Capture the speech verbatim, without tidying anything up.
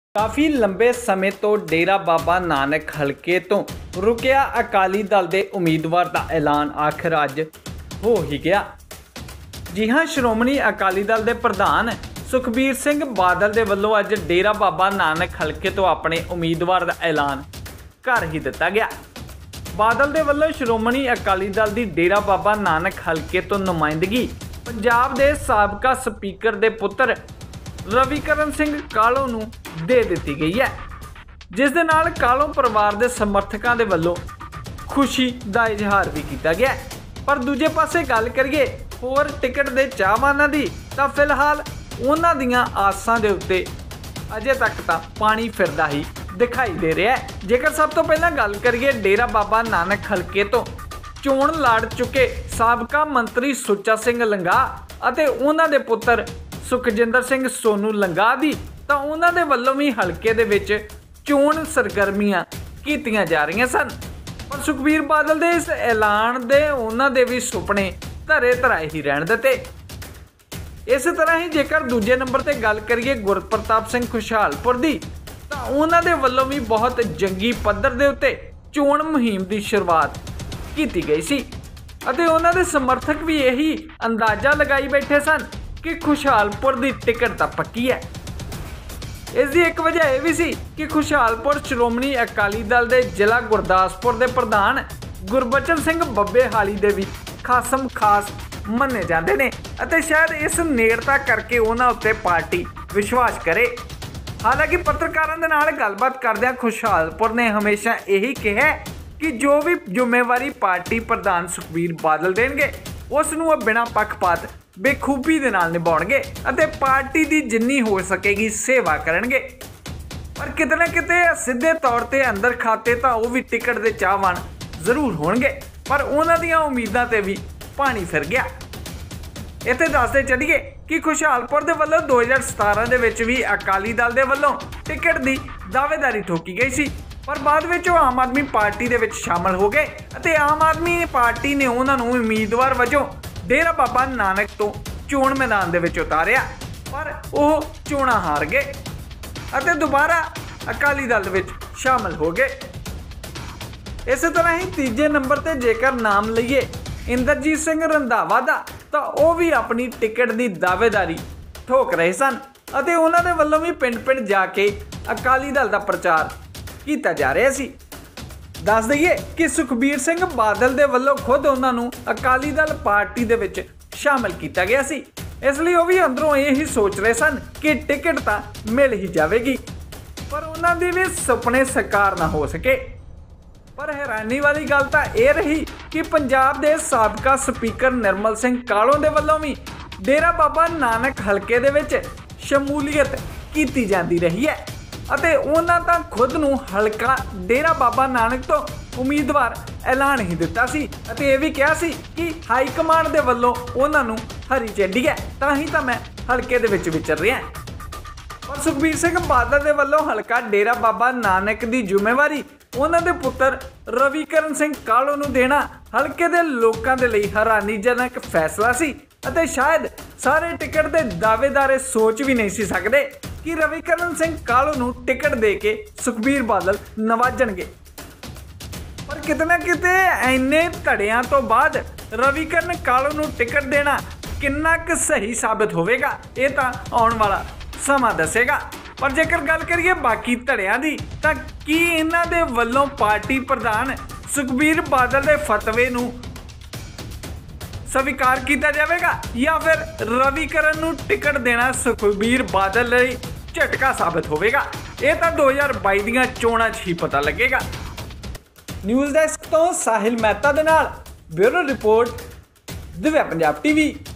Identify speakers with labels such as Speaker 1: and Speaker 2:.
Speaker 1: काफ़ी लंबे समय तो डेरा बाबा नानक हलके तो रुकिया अकाली दल के उम्मीदवार का ऐलान आखिर अज हो ही गया। जी हाँ, श्रोमणी अकाली दल के प्रधान सुखबीर सिंह बादल के वलों अज डेरा बाबा नानक हलके तो अपने उम्मीदवार का ऐलान कर ही दिता गया। बादल के वलों श्रोमणी अकाली दल की डेरा बाबा नानक हलके तो नुमाइंदगी पंजाब के साबका स्पीकर के पुत्र रविकरण सिंह कालों नूं दे दी गई है, जिस दे नाल कालों परिवार के समर्थकों के वलों खुशी का इजहार भी किया गया। पर दूजे पासे गल करिए होर टिकट के चाहवानां दी तां फिलहाल उन्हां दीयां आसां दे उत्ते अजे तक तां पानी फिरदा ही दिखाई दे रहा है। जेकर सब तो पहलां गल करिए डेरा बाबा नानक हलके तो चोण लड़ चुके साबका मंत्री सुच्चा सिंह लंगाह अते उन्हां दे पुत्र सुखजिंदर सिंह सोनू लंगाह दी तां उन्हां दे वल्लों भी हलके दे विच चोण सरगर्मियां कीतियां जा रही सन। पर सुखबीर बादल दे इस ऐलान दे उन्हां दे भी सुपने धरे धराए ही रहण दिते। इस तरह ही जेकर दूजे नंबर ते गल करिए गुरप्रताप सिंह खुशहालपुर दी तां उन्हां दे वल्लों भी बहुत जंगी पद्धर दे उत्ते चोण मुहिम की शुरुआत की गई सी अते उन्हां दे समर्थक भी यही अंदाजा लगाई बैठे सन कि खुशहालपुर की टिकट तो पक्की है। इसकी एक वजह यह भी सी कि खुशहालपुर श्रोमणी अकाली दल के जिला गुरदासपुर के प्रधान गुरबचन सिंह बब्बे हाली दे भी खासम खास मन्ने जाते हैं अते शायद इस नेड़ता करके उन्होंने उत्ते पार्टी विश्वास करे। हालांकि पत्रकारों के नाल गलबात करदियां खुशहालपुर ने हमेशा यही कहा कि जो भी जिम्मेवारी पार्टी प्रधान सुखबीर बादल देंगे उसनूं बिना पक्षपात बेखूबी दे नाल निभाउणगे अते पार्टी की जिन्नी हो सकेगी सेवा करनगे। पर किते ना किते सीधे तौर पर अंदर खाते तो वह भी टिकट के चाहवान जरूर होणगे, पर उन्हां दीयां उम्मीदां ते भी पानी फिर गया। इत्थे दसदे चलिए कि खुशहालपुर दे वल्लों दो हज़ार सतारह दे विच भी अकाली दल दे वल्लों टिकट की दावेदारी ठोकी गई सी, पर बाद विच वो आम आदमी पार्टी दे विच शामिल हो गए अते आम आदमी पार्टी ने उन्हां नूं उम्मीदवार वजों डेरा बाबा नानक तो चोण मैदान दे विच उतारिया, पर वह चोणां हार गए अते दोबारा अकाली दल विच शामिल हो गए। इस तरह ही तीजे नंबर ते जेकर नाम लईए इंद्रजीत सिंह रंधावा दा तां वह भी अपनी टिकट की दावेदारी ठोक रहे सन अते उन्हां दे वल्लों भी पिंड पिंड जाके अकाली दल का प्रचार किया जा रहा सी। दस दईए कि सुखबीर सिंह बादल दे वल्लों खुद उन्होंने अकाली दल पार्टी दे विच शामिल किया गया सी, इसलिए वह भी अंदरों यही सोच रहे सन कि टिकट तो मिल ही जाएगी, पर उन्होंने भी सुपने साकार ना हो सके। पर हैरानी वाली गल तो यह रही कि पंजाब के साबका स्पीकर निर्मल सिंह कालों दे वल्लों भी डेरा बाबा नानक हलके दे विच शमूलीयत की जाती रही है अते उन्हां तां खुद नूं हलका डेरा बाबा नानक तो उम्मीदवार ऐलान ही दिता सी अते यह भी कहा सी कि हाई कमांड दे वल्लों उन्हां नूं हरी झंडी है तां ही तां मैं हलके दे विच विचर रहा। पर सुखबीर सिंह बादल दे वल्लों हलका डेरा बाबा नानक की जिम्मेवारी उन्हां दे पुत्र रविकरण सिंह कालों नूं देना हलके दे लोकां दे लई हैरानीजनक फैसला सी अते शायद सारे टिकट दे दावेदार सोच भी नहीं सी सकदे कि रविकरण सिंह कालों नूं टिकट दे के सुखबीर बादल नवाजणगे। पर किते ना किते इन्ने धड़ियां तो बाद रविकरण कालों नूं टिकट देना किन्ना क सही साबित होवेगा ये तां आउण वाला समा दसेगा। पर जेकर गल करिए बाकी धड़ियां दी तां की इन्हां दे वल्लों पार्टी प्रधान सुखबीर बादल दे फतवे नूं स्वीकार किया जाएगा या फिर रविकरण नूं टिकट देना सुखबीर बादल लई झटका साबित होगा, यह तो दो हज़ार बाई दीयां चोणां ही पता लगेगा। न्यूज़ डेस्क तो साहिल मेहता दे नाल bureau report Divya Punjab TV.